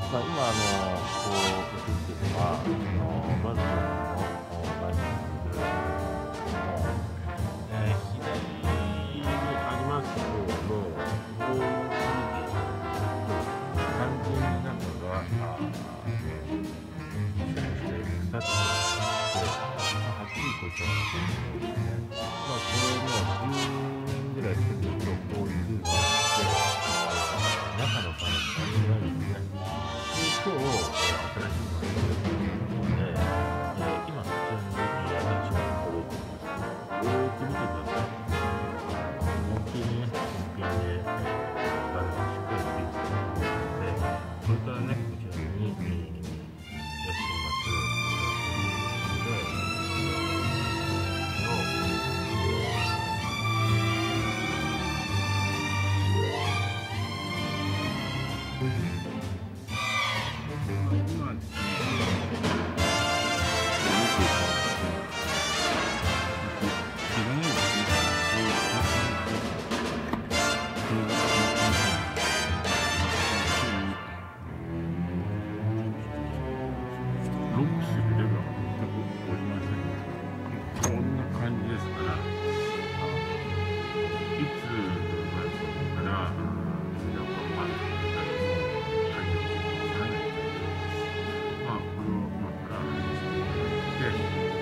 まあ、今こう映ってるのはバルコニーの外面なんですけれども、左にあります方のこう見ていくと完全に中が腐っていて、はっきりとした形ですね。まあこれも10年ぐらいするとこういう風になって中のパネルがなくなるんですね。今日新しいのが出てくるので、今そちらに新しいのが届いています。よーく見てください。本当にね、新品で、画面がしっかりついているので、これからね、こちらに、いらっしゃいますで、今ですね、ロックするレバーが全くおりません。こんな感じですから、いつから扉を回るかでも鍵をわからないという、まあこれをまた外していただいて、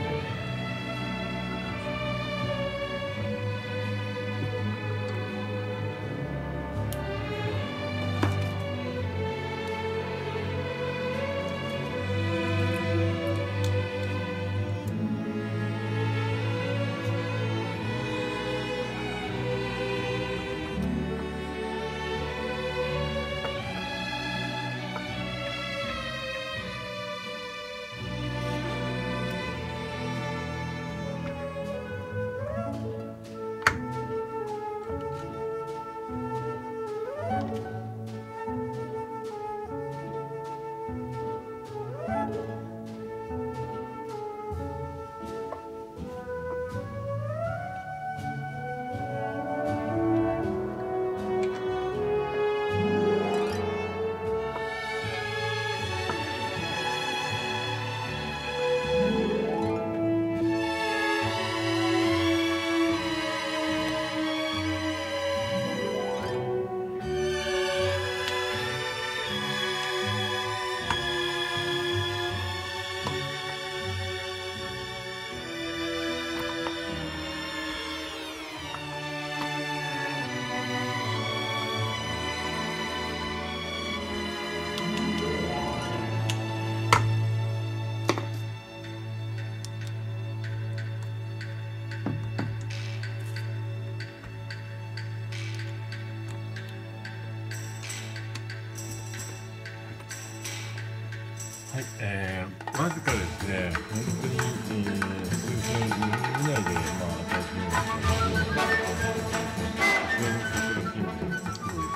はい、わずかですね、本当に、数分以内で、新しいのが出るので、後ろのところ近所のところです。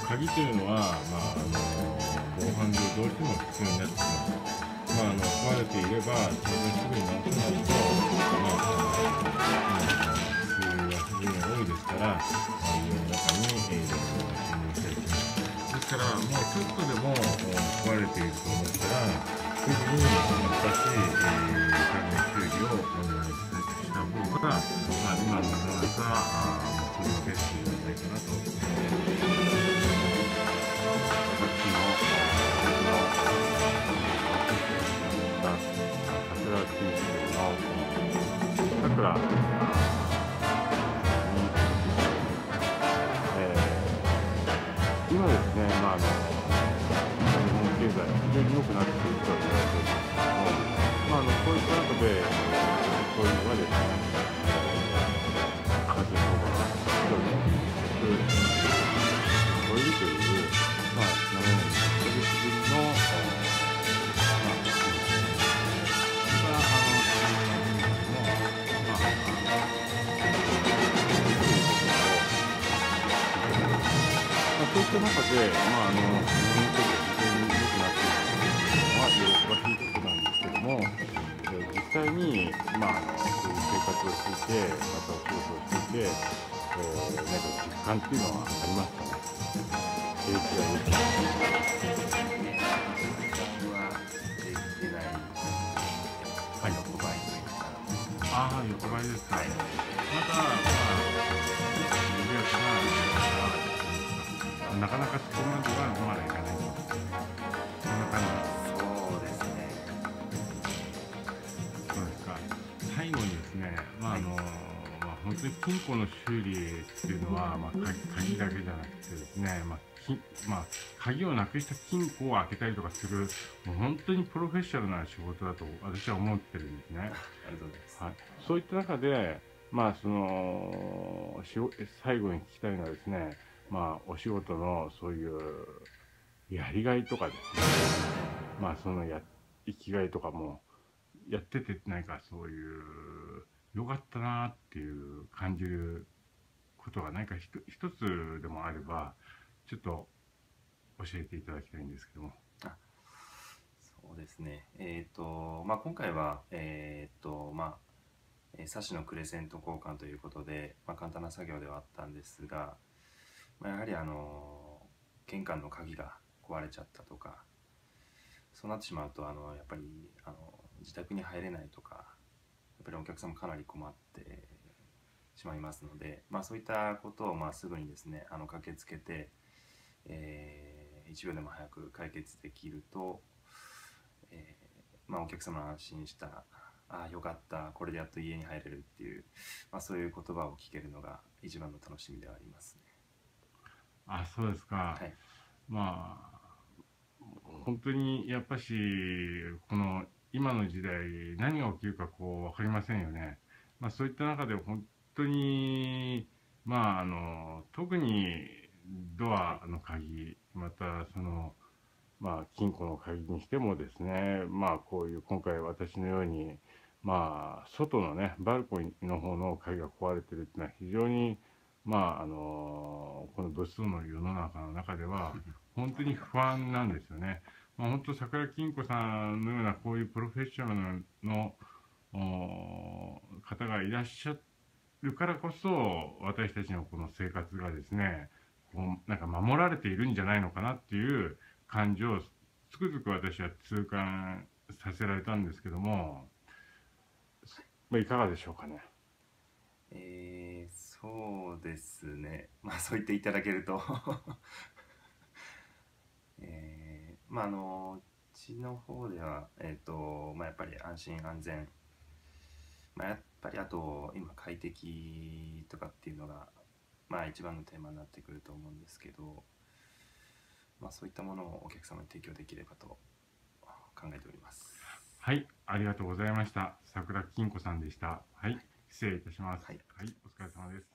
鍵というのは、防犯上どうしても必要になってきます。壊れていれば、当然すぐに直さないと、今、非常に多いですから、家の中に、侵入したりします。ですから、もうちょっとでも壊れていると思ったら、すぐに新しい鍵の修理をお願いした方が、今の世の中、それがベストじゃないかなと思います。私の桜地域の桜今ですね、日本経済、非常に良くなっているとは言われているんですけども、こういった中で、そういうのがですね、家事の方が一人超えるという、7年1ヶ月ぶりの、そういった中で、日本経済非常に良くなっているのは喜ばしいことなんですけども、実際に、そういう生活をしていて、またお仕事をしていて、何か実感っていうのはありますかね。 景気が良くなって。 はできてない、 はい。 横ばいというか、 ああ、横ばいですか。 はい、 また、まあ、緩やかななかなかそこまではまだいかないと。そんな感そうですね。 じ。そうですか。最後にですね、 はい、 本当に金庫の修理っていうのは、鍵だけじゃなくてですね、鍵をなくした金庫を開けたりとかする、もう本当にプロフェッショナルな仕事だと私は思ってるんですね。 ありがとうございます。 はい。そういった中で、最後に聞きたいのはですね、お仕事のそういうやりがいとかですね、生きがいとかも、やってて何かそういう、良かったなっていう感じることが何か一つでもあれば、ちょっと教えていただきたいんですけども。 あ、そうですね。今回は、サッシのクレセント交換ということで、簡単な作業ではあったんですが、やはり玄関の鍵が壊れちゃったとか、そうなってしまうとやっぱり自宅に入れないとか、やっぱりお客様かなり困ってしまいますので、そういったことをすぐにですね駆けつけて、1秒でも早く解決できると、お客様が安心した、ああよかった、これでやっと家に入れるっていう、そういう言葉を聞けるのが一番の楽しみではありますね。 あ、そうですか。 はい、 まあ、本当にやっぱし、この今の時代、何が起きるか分かりませんよね。そういった中で本当に、特にドはい、 アの鍵、また金庫の鍵にしてもですね、こういう今回私のように、外のね、バルコニーの方の鍵が壊れてるっていうのは非常に、この物騒の世の中の中では、本当に不安なんですよね。本当、桜金庫さんのようなこういうプロフェッショナルの方がいらっしゃるからこそ、私たちのこの生活がですね、なんか守られているんじゃないのかなっていう感じをつくづく私は痛感させられたんですけども、いかがでしょうかね。 そうですね。そう言っていただけるとうちの方では、やっぱり安心安全、やっぱりあと今快適とかっていうのが、一番のテーマになってくると思うんですけど、そういったものをお客様に提供できればと考えております。 はい、ありがとうございました。桜金庫さんでした。はい、失礼いたします。 はい、 はい、お疲れ様です。